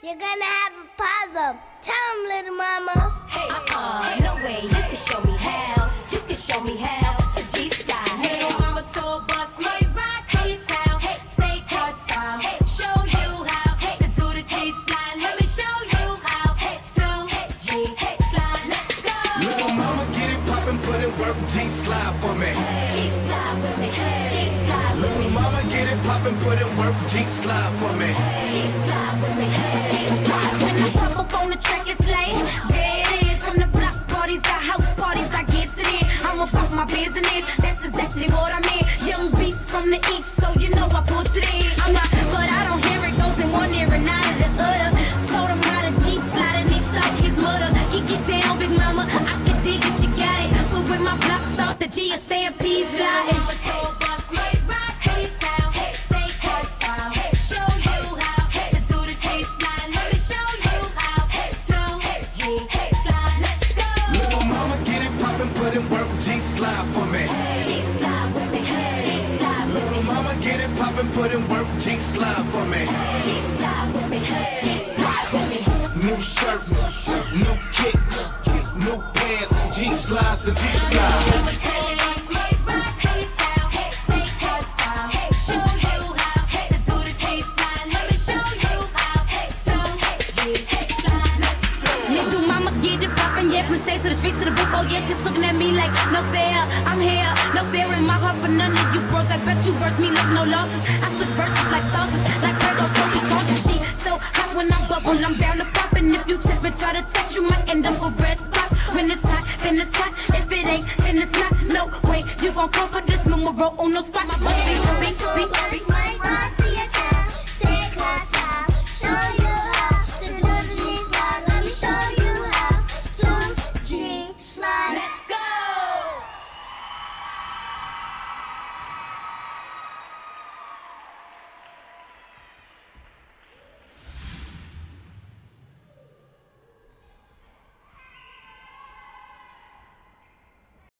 You're gonna have a problem. Tell him, little mama. Hey, no way, you can show me how. You can show me how to G-style. Little mama told bus might rock K-Town. Hey, take her time. Hey, show you how to do the G-slide. Let me show you how to G-slide. Let's go. Little mama get it poppin', put in work, G-slide for me. G-slide with me. G-slide with me. Little mama get it poppin', put in work, G-slide for me. G-slide with me. G-slide. When I pop up on the track, it's like there it is. From the block parties to house parties, I get it in. I'm about my business. That's exactly what I mean. Young beast from the east, so you know I put it in. I'm not, but I don't hear it goes in one ear and out of the other. Told him how to G-slide and it's like his mother. Get down, big mama. I can dig it, you got it. But when my block start, the G is stampede sliding. G-slide for me. G-slide with me. G-slide with me. Mama get it poppin', put in work, G-slide for me. G-slide with me. G-slide with me. New shirt, new kicks, new pants, G-slides to G-slide. Stay to the streets of the book, oh yeah, just looking at me like no fair. I'm here, no fear in my heart for none of you bros. I bet you verse me like no losses. I switch verses like sauces, like Virgo, so she cautious. She so hot when I bubble, I'm bound to pop. And if you tip and try to touch, you might end up with red spots. When it's hot, then it's hot. If it ain't, then it's not. No way, you gon' come for this numero uno spot. My bus be beat.